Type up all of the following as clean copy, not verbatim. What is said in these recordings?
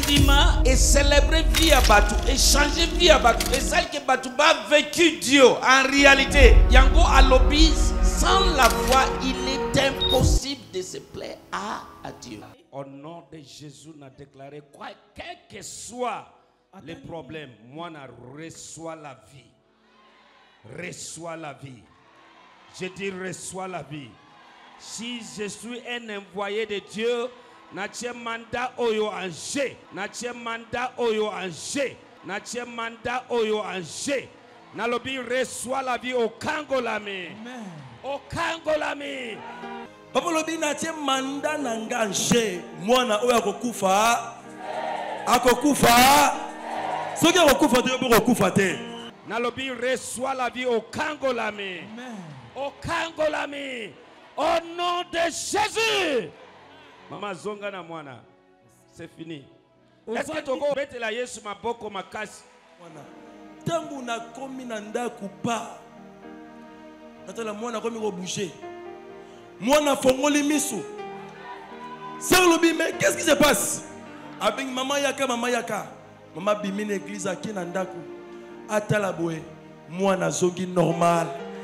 et célébrer vie à Batu, échanger vie à Batu, et celle que Batu a vécu Dieu en réalité. Yango à lobby, sans la foi, il est impossible de se plaire à Dieu. Au nom de Jésus, on a déclaré quoi, quel que soit le problème, moi on reçoit la vie. Reçois la vie. Je dis reçois la vie. Si je suis un envoyé de Dieu, natie mandat oyo anje, natie mandat oyo anje, natie mandat oyo anje. Nalobi reçois la vie au Kangolami. Au Kangolami. Papa lobi natie mandat nanganje. Mwana oyo akokufa. Akokufa. Soki akokufa te obo akokufa te. Nalobi reçois la vie au Kangolami. Au Kangolami. Au nom de Jésus. Maman zonga na mwana. C'est fini. Est-ce que tu peux mettre la Yesu maboko makasi? Tangu na komi na ndaku pa. Natala mwana komi ko bouger. Mwana fongoli miso. Sœur lobi mais qu'est-ce qui se passe? Avec maman yaka maman yaka. Maman bimi na église aki na ndaku. Atala boye. Mwana zongi normal.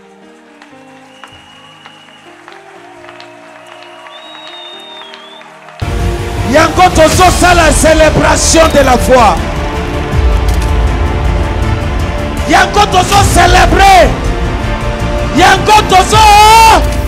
Yango tozo ça la célébration de la foi. Yango tozo célébrer. Yango tozo